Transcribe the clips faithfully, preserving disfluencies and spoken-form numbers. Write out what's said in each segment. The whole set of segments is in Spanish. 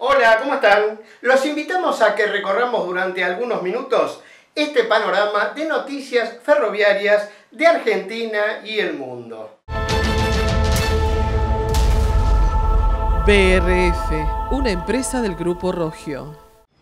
Hola, ¿cómo están? Los invitamos a que recorramos durante algunos minutos este panorama de noticias ferroviarias de Argentina y el mundo. B R F, una empresa del Grupo Rogio.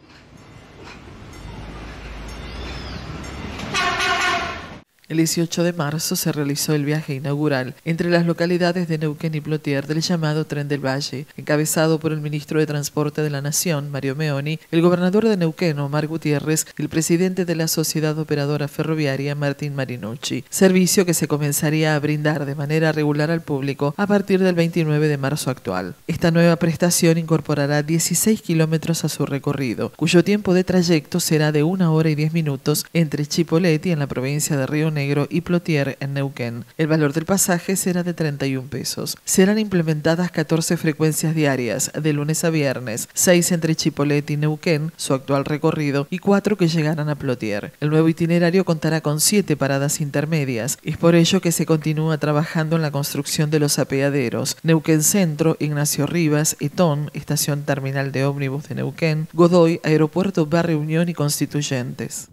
El dieciocho de marzo se realizó el viaje inaugural entre las localidades de Neuquén y Plotier del llamado Tren del Valle, encabezado por el ministro de Transporte de la Nación, Mario Meoni, el gobernador de Neuquén, Omar Gutiérrez, y el presidente de la Sociedad Operadora Ferroviaria, Martín Marinucci, servicio que se comenzaría a brindar de manera regular al público a partir del veintinueve de marzo actual. Esta nueva prestación incorporará dieciséis kilómetros a su recorrido, cuyo tiempo de trayecto será de una hora y diez minutos entre Chipoleti, en la provincia de Río Negro, y Plotier, en Neuquén. El valor del pasaje será de treinta y un pesos. Serán implementadas catorce frecuencias diarias, de lunes a viernes, seis entre Chipoleti y Neuquén, su actual recorrido, y cuatro que llegarán a Plotier. El nuevo itinerario contará con siete paradas intermedias. Es por ello que se continúa trabajando en la construcción de los apeaderos: Neuquén Centro, Ignacio Rivas, Etón, Estación Terminal de Ómnibus de Neuquén, Godoy, Aeropuerto Barrio Unión y Constituyentes.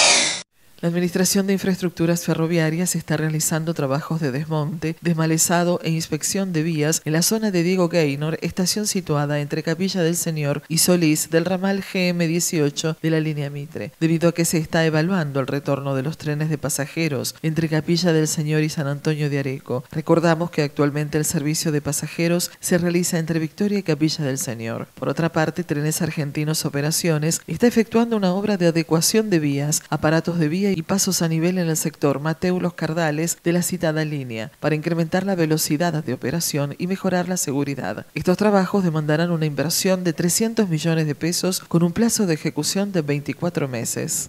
La Administración de Infraestructuras Ferroviarias está realizando trabajos de desmonte, desmalezado e inspección de vías en la zona de Diego Gaynor, estación situada entre Capilla del Señor y Solís del ramal G M dieciocho de la línea Mitre, debido a que se está evaluando el retorno de los trenes de pasajeros entre Capilla del Señor y San Antonio de Areco. Recordamos que actualmente el servicio de pasajeros se realiza entre Victoria y Capilla del Señor. Por otra parte, Trenes Argentinos Operaciones está efectuando una obra de adecuación de vías, aparatos de vía y pasos a nivel en el sector Mateu Los Cardales de la citada línea, para incrementar la velocidad de operación y mejorar la seguridad. Estos trabajos demandarán una inversión de trescientos millones de pesos con un plazo de ejecución de veinticuatro meses.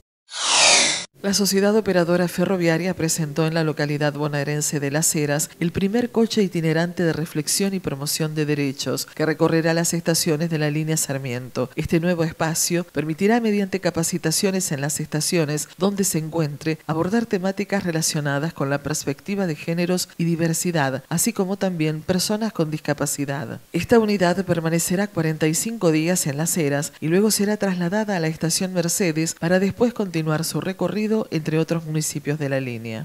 La Sociedad Operadora Ferroviaria presentó en la localidad bonaerense de Las Heras el primer coche itinerante de reflexión y promoción de derechos que recorrerá las estaciones de la línea Sarmiento. Este nuevo espacio permitirá, mediante capacitaciones en las estaciones donde se encuentre, abordar temáticas relacionadas con la perspectiva de géneros y diversidad, así como también personas con discapacidad. Esta unidad permanecerá cuarenta y cinco días en Las Heras y luego será trasladada a la estación Mercedes para después continuar su recorrido entre otros municipios de la línea.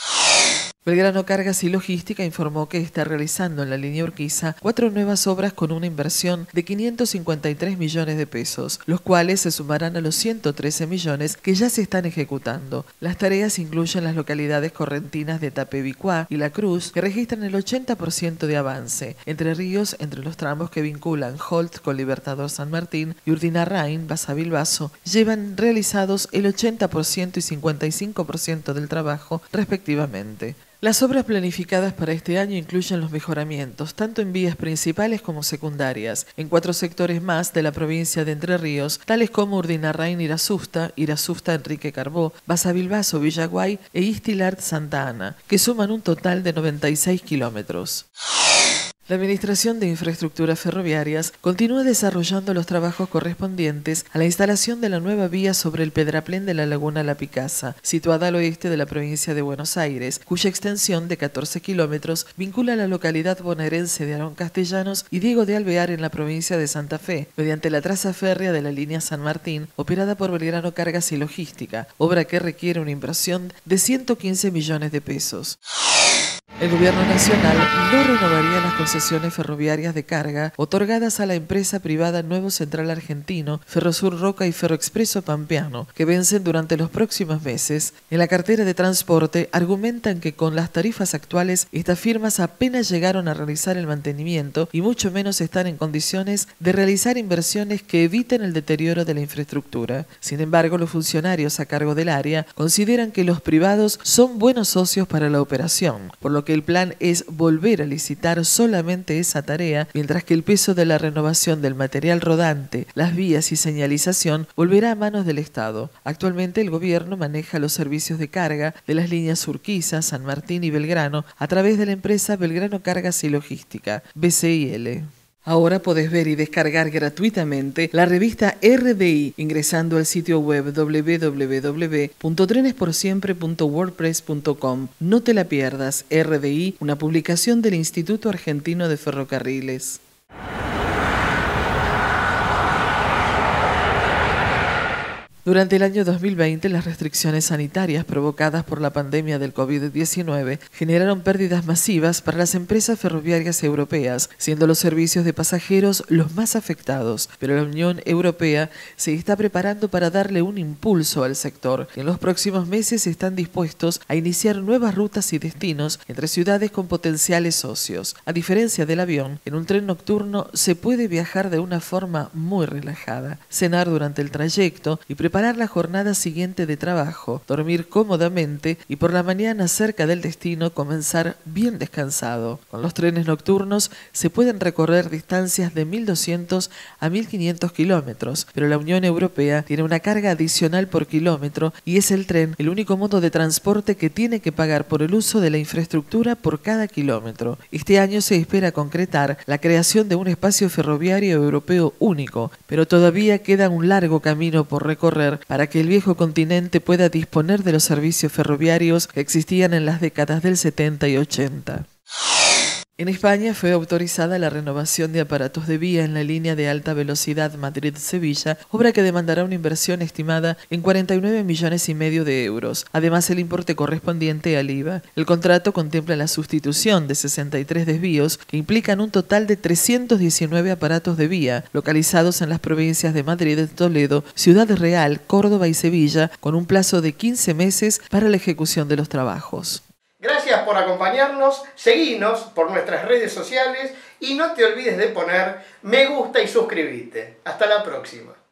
Belgrano Cargas y Logística informó que está realizando en la línea Urquiza cuatro nuevas obras con una inversión de quinientos cincuenta y tres millones de pesos, los cuales se sumarán a los ciento trece millones que ya se están ejecutando. Las tareas incluyen las localidades correntinas de Tapevicuá y La Cruz, que registran el ochenta por ciento de avance. Entre Ríos, entre los tramos que vinculan Holt con Libertador San Martín y Urdinarrain, Basavilbaso, llevan realizados el ochenta por ciento y cincuenta y cinco por ciento del trabajo, respectivamente. Las obras planificadas para este año incluyen los mejoramientos, tanto en vías principales como secundarias, en cuatro sectores más de la provincia de Entre Ríos, tales como Urdinarrain Irasusta, Irasusta Enrique Carbó, Basavilbaso Villaguay e Istilart Santa Ana, que suman un total de noventa y seis kilómetros. La Administración de Infraestructuras Ferroviarias continúa desarrollando los trabajos correspondientes a la instalación de la nueva vía sobre el pedraplén de la Laguna La Picasa, situada al oeste de la provincia de Buenos Aires, cuya extensión de catorce kilómetros vincula la localidad bonaerense de Arón Castellanos y Diego de Alvear en la provincia de Santa Fe, mediante la traza férrea de la línea San Martín, operada por Belgrano Cargas y Logística, obra que requiere una inversión de ciento quince millones de pesos. El Gobierno Nacional no renovaría las concesiones ferroviarias de carga otorgadas a la empresa privada Nuevo Central Argentino, Ferrosur Roca y Ferroexpreso Pampeano, que vencen durante los próximos meses. En la cartera de transporte argumentan que con las tarifas actuales estas firmas apenas llegaron a realizar el mantenimiento y mucho menos están en condiciones de realizar inversiones que eviten el deterioro de la infraestructura. Sin embargo, los funcionarios a cargo del área consideran que los privados son buenos socios para la operación, por lo que el plan es volver a licitar solamente esa tarea, mientras que el peso de la renovación del material rodante, las vías y señalización volverá a manos del Estado. Actualmente el gobierno maneja los servicios de carga de las líneas Urquiza, San Martín y Belgrano a través de la empresa Belgrano Cargas y Logística, B C I L. Ahora podés ver y descargar gratuitamente la revista R D I ingresando al sitio web doble u doble u doble u punto trenes por siempre punto wordpress punto com. No te la pierdas. R D I, una publicación del Instituto Argentino de Ferrocarriles. Durante el año dos mil veinte, las restricciones sanitarias provocadas por la pandemia del COVID diecinueve generaron pérdidas masivas para las empresas ferroviarias europeas, siendo los servicios de pasajeros los más afectados. Pero la Unión Europea se está preparando para darle un impulso al sector. En los próximos meses están dispuestos a iniciar nuevas rutas y destinos entre ciudades con potenciales socios. A diferencia del avión, en un tren nocturno se puede viajar de una forma muy relajada, cenar durante el trayecto y preparar Preparar la jornada siguiente de trabajo, dormir cómodamente y por la mañana cerca del destino comenzar bien descansado. Con los trenes nocturnos se pueden recorrer distancias de mil doscientos a mil quinientos kilómetros, pero la Unión Europea tiene una carga adicional por kilómetro y es el tren el único modo de transporte que tiene que pagar por el uso de la infraestructura por cada kilómetro. Este año se espera concretar la creación de un espacio ferroviario europeo único, pero todavía queda un largo camino por recorrer para que el viejo continente pueda disponer de los servicios ferroviarios que existían en las décadas del setenta y ochenta. En España fue autorizada la renovación de aparatos de vía en la línea de alta velocidad Madrid-Sevilla, obra que demandará una inversión estimada en cuarenta y nueve millones y medio de euros, además el importe correspondiente al I V A. El contrato contempla la sustitución de sesenta y tres desvíos que implican un total de trescientos diecinueve aparatos de vía, localizados en las provincias de Madrid, Toledo, Ciudad Real, Córdoba y Sevilla, con un plazo de quince meses para la ejecución de los trabajos. Gracias por acompañarnos, seguinos por nuestras redes sociales y no te olvides de poner me gusta y suscribirte. Hasta la próxima.